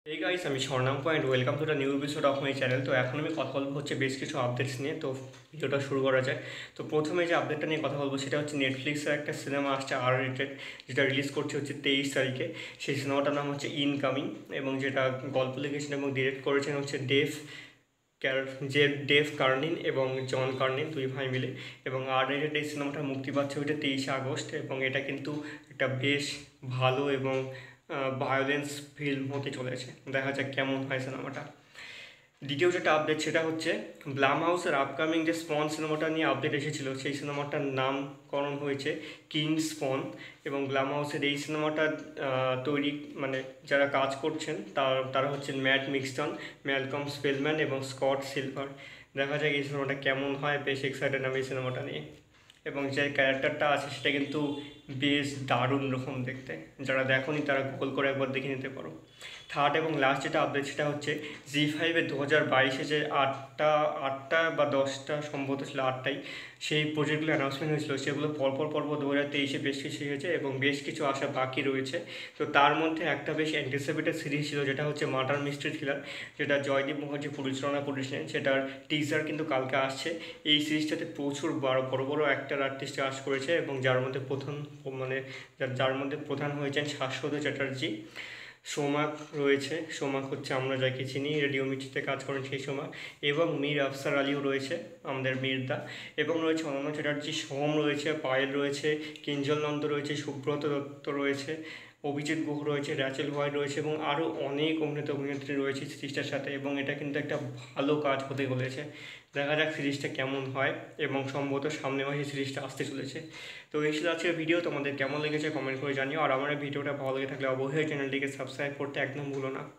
এই গাইস, আমি স্বর্ণাম point. Welcome to the new episode of my channel. তো এখন আমি কথা বলবো হচ্ছে বেশ কিছু আপডেটস নিয়ে। তো ভিডিওটা শুরু করা যায়। তো প্রথমে যে আপডেটটা নিয়ে কথা বলবো সেটা হচ্ছে নেটফ্লিক্সের একটা সিনেমা আসছে আর রেটেড, যেটা রিলিজ করছে হচ্ছে 23 তারিখে। সেই সিনেমাটার নাম হচ্ছে ইনকামিং, এবং যেটা গল্প লিখেছেন এবং ডিরেক্ট করেছেন হচ্ছে ডেভ কার্নিন এবং জন কার্নিন, দুই ভাই মিলে। এবং আর রেটেড এই সিনেমাটা মুক্তি পাচ্ছে হচ্ছে 23 আগস্ট, এবং এটা কিন্তু একটা বেশ ভালো এবং ভায়োলেন্স ফিল্ম হতে চলেছে। দেখা যাক কেমন হয় সিনেমাটা। দ্বিতীয় যেটা আপডেট সেটা হচ্ছে ব্লাম হাউসের আপকামিং যে স্পন সিনেমাটা নিয়ে আপডেট এসেছিল, সেই সিনেমাটার নামকরণ হয়েছে কিং স্পন। এবং ব্লাম হাউসের এই সিনেমাটা তৈরি মানে যারা কাজ করছেন তারা হচ্ছেন ম্যাট মিক্সটন, ম্যালকম স্পেলম্যান এবং স্কট সিলভার। দেখা যাক এই সিনেমাটা কেমন হয়, বেশ এক্সাইটেড আমি এই সিনেমাটা নিয়ে। এবং যে ক্যারেক্টারটা আছে সেটা কিন্তু বেশ দারুণ রকম দেখতে। যারা দেখোনি তারা গুগল করে একবার দেখে নিতে পারো। থার্ড এবং লাস্ট যেটা আপডেট সেটা হচ্ছে জি5-এর 2022-এ যে আটটা বা 10টা সম্ভবত ছিল, আটটাই সেই প্রজেক্টগুলো অ্যানাউন্সমেন্ট হয়েছিল, সেগুলো পরপর 2023-এ বেশ কিছু হয়েছে এবং বেশ কিছু আসা বাকি রয়েছে। তো তার মধ্যে একটা বেশ অ্যান্টিসিপেটেড সিরিজ ছিল, যেটা হচ্ছে মার্ডার মিস্ট্রি থ্রিলার, যেটা জয়দীপ মুখার্জি পরিচালনা করেছিলেন। সেটার টিজার কিন্তু কালকে আসছে। এই সিরিজটাতে প্রচুর বড় বড় অ্যাক্টর আর্টিস্ট কাজ করেছে, এবং যার মধ্যে প্রধান হয়েছেন শাশ্বত চ্যাটার্জি। সোমাক রয়েছে, সোমাক হচ্ছে আমরা যাকে চিনি রেডিও মির্চিতে কাজ করেন সেই সোমাক। এবং মীর আফসার আলীও রয়েছে, আমাদের মীরদা। এবং রয়েছে অনন্য চ্যাটার্জি, সোম রয়েছে, পায়েল রয়েছে, কিঞ্জল নন্দ রয়েছে, সুব্রত দত্ত রয়েছে, অভিজিৎ গুহ রয়েছে, র্যাচেল ভয়েড রয়েছে, এবং আরও অনেক অভিনেত্রী রয়েছে সিরিজটার সাথে। এবং এটা কিন্তু একটা ভালো কাজ হতে চলেছে। দেখা যাক সিরিজটা কেমন হয়, এবং সম্ভবত সামনে মাসে সিরিজটা আসতে চলেছে। তো এই ছিল আজকের ভিডিও। তোমাদের কেমন লেগেছে কমেন্ট করে জানিও। আর আমার এই ভিডিওটা ভালো লেগে থাকলে অবশ্যই চ্যানেলটিকে সাবস্ক্রাইব করতে একদম ভুলো না।